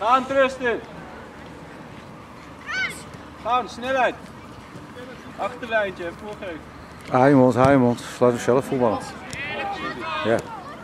Gaan, Tristan. Gaan, snelheid. Achterlijntje, voorgeven. Hou je mond. Laat hem zelf voetballen. Ja.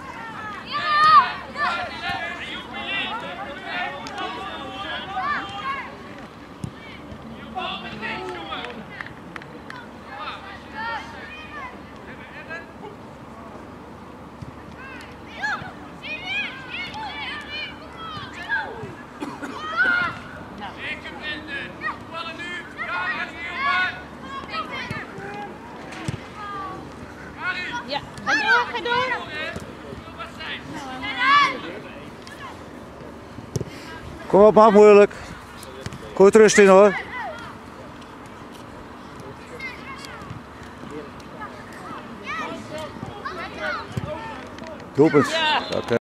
Ja, ga door. Kom op, maak moeilijk. Goed rust in hoor. Doelpunt. Ja. Oké.